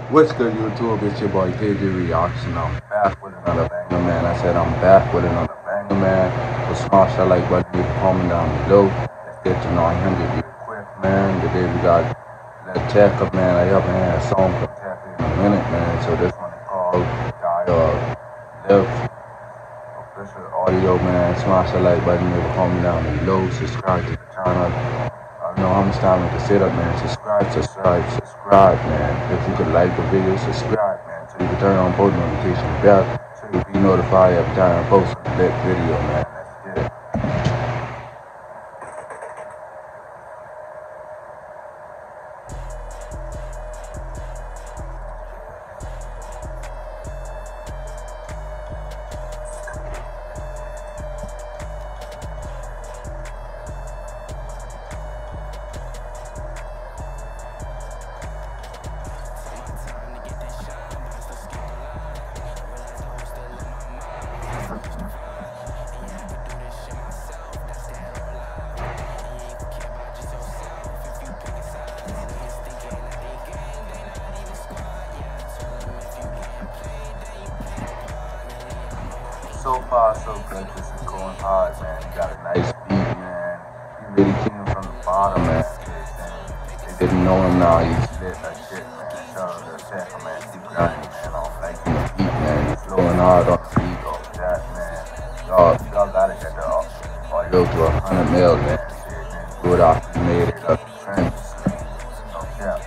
What's good, YouTube? It's your boy KJ Reaction. I'm back with another banger, man. I said I'm back with another banger, man. So smash that like button, leave a comment down below. Let's get to 900 real quick, man. Today we got Lil Tecca, man. I haven't had a song from Tecca in a minute, man. So this one is called Live Official Audio, man. Smash that like button, leave a comment down below. Subscribe to the channel. I don't know how much time I can sit up, man. Subscribe, man. If you could like the video, subscribe, man. So you can turn on post notification bell so you can be notified every time I post a lit video, man. Let's get it. So far, so good. This is going hard, man. You got a nice beat, man. He really came from the bottom, man. They didn't know him now. He's lit like shit, man. Shout out to Tecca, man. Keep grinding, man. I'm liking the beat, man. He's flowing hard on the beat, all that, man. Y'all gotta get the audio to 100 mil, man. Shit, man. Do it after you made it up the trend. No cap.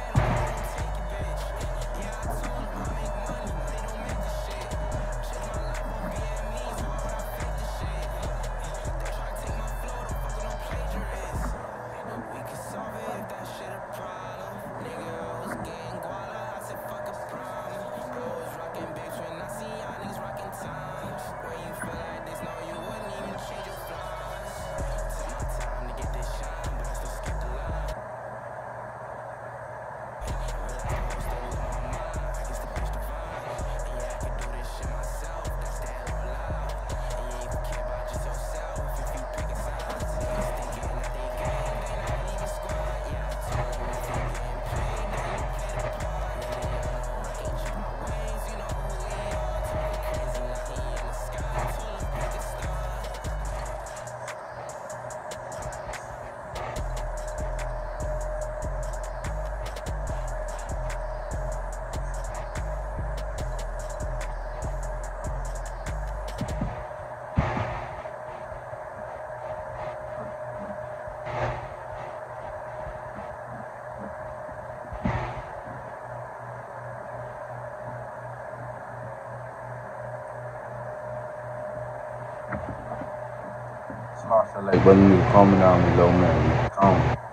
Smash that like button, leave a comment down below, man. Comment.